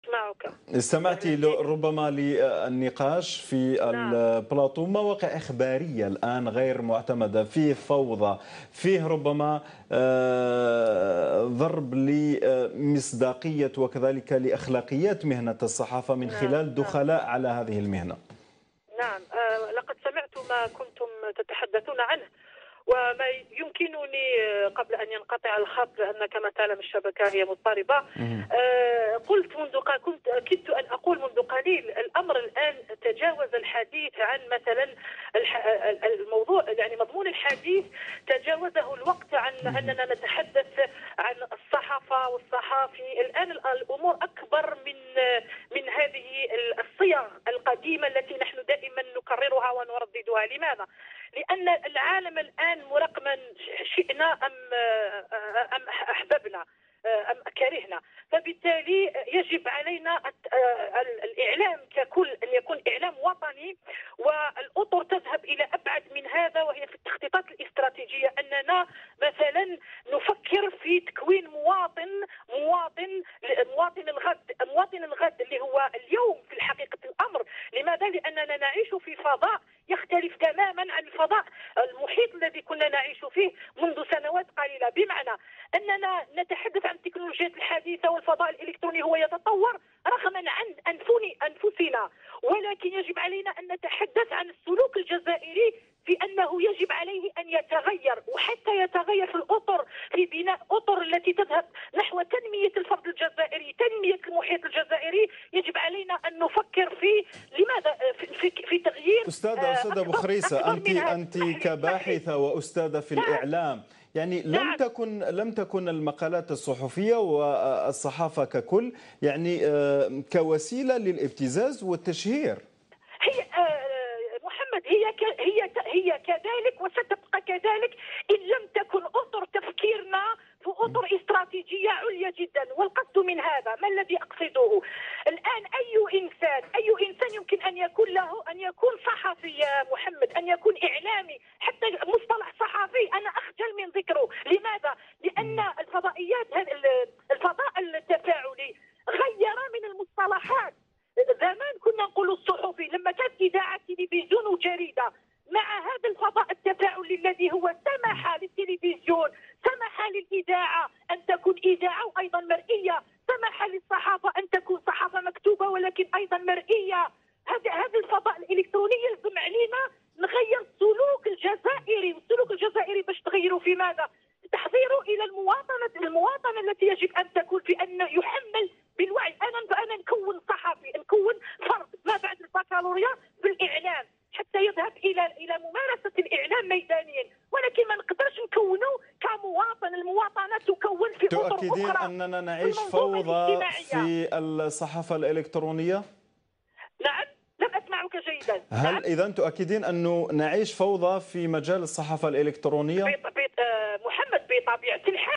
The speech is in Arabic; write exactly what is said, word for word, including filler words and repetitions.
أسمعك. استمعتي ل- ربما للنقاش في نعم. البلاطو، مواقع إخبارية الآن غير معتمدة، فيه فوضى، فيه ربما آه، ضرب لمصداقية وكذلك لأخلاقيات مهنة الصحافة من نعم. خلال نعم. دخلاء على هذه المهنة. نعم. آه، لقد سمعت ما كنتم تتحدثون عنه، وما يمكنني آه، قبل أن ينقطع الخط، لأن كما تعلم الشبكة هي مضطربة. مهم. آه، قلت منذ ق- كنت كدت أن أقول منذ قليل، الأمر الآن تجاوز الحديث عن مثلا الح- الموضوع، يعني مضمون الحديث تجاوزه الوقت عن أننا نتحدث عن الصحافة والصحافي. الآن الأمور أكبر من من هذه الصيغ القديمة التي نحن دائما نكررها ونرددها. لماذا؟ لأن العالم الآن مرقما، شئنا أم أم أحببنا أم كرهنا، فبالتالي يجب علينا الإعلام ككل أن يكون إعلام وطني، والأطر تذهب إلى أبعد من هذا، وهي في التخطيطات الاستراتيجية أننا مثلا نفكر في تكوين مواطن مواطن مواطن الغد مواطن الغد اللي هو اليوم في حقيقة الأمر. لماذا؟ لأننا نعيش في فضاء يختلف تماما عن الفضاء المحيط الذي كنا نعيش فيه منذ سنوات قليلة، بمعنى أننا نتحدث عن التكنولوجيات الحديثة والفضاء الإلكتروني هو يتطور رغما عن أنفني أنفسنا، ولكن يجب علينا أن نتحدث عن السلوك الجزائري في أنه يجب عليه أن يتغير، وحتى يتغير في الأطر، في بناء أطر التي تذهب نحو تنمية الفرد الجزائري، تنمية المحيط الجزائري. يجب علينا أن نفكر في لماذا في, في, في تغيير. أستاذة أستاذة بوخريسة، أنت أنت كباحثة وأستاذة في الإعلام، يعني لم نعم. تكن لم تكن المقالات الصحفية والصحافة ككل يعني آه، كوسيلة للابتزاز والتشهير. هي آه، محمد، هي ك- هي هي كذلك وستبقى كذلك إن لم تكن أطر تفكيرنا في أطر استراتيجية عليا جدا. والقصد من هذا ما الذي أقصده الآن؟ أي إنسان أي إنسان يمكن أن يكون له أن يكون صحفي يا محمد، أن يكون إعلامي، حتى مصطلح صحفي أنا أخجل من ذكره. لماذا؟ لأن الفضائيات الفضاء التفاعلي غير من المصطلحات. زمان كنا نقول الصحفي لما كانت إذاعة تلفزيون وجريدة، مع هذا الفضاء التفاعلي الذي هو سمح للتلفزيون، سمح للإذاعة أن تكون إذاعة وأيضا مرئية، سمح للصحافة أن تكون صحافة مكتوبة ولكن أيضا مرئية. هذا هذا الفضاء الإلكتروني يلزم علينا نغير السلوك الجزائري، والسلوك الجزائري باش تغيروا في ماذا؟ تحضيره إلى المواطنة المواطنة التي يجب أن تكون في أن يحمل بالوعي. أنا أنا نكون صحفي، نكون فرد ما بعد البكالوريا بالإعلام حتى يذهب إلى إلى ممارسة الإعلام ميدانيا، ولكن ما نقدرش نكونه كمواطن. المواطنة تكون في أطر تؤكدين أخرى. أننا نعيش فوضى في الصحافة الإلكترونية؟ نعم، لم أسمعك جيدا. هل نعم؟ إذا تؤكدين أنه نعيش فوضى في مجال الصحافة الإلكترونية؟ بط- بط- آه، محمد، بطبيعة الحال